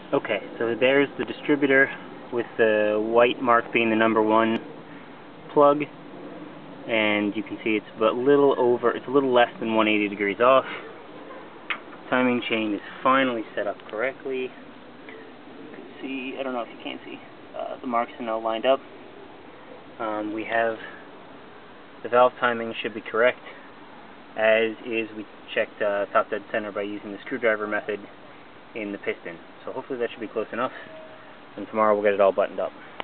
Okay, so there's the distributor with the white mark being the number 1 plug, and you can see it's a little less than 180 degrees off. Timing chain is finally set up correctly. You can see, I don't know if you can see, the marks are now lined up. We have the valve timing should be correct, as is. We checked top dead center by using the screwdriver method in the piston. So hopefully that should be close enough, and tomorrow we'll get it all buttoned up.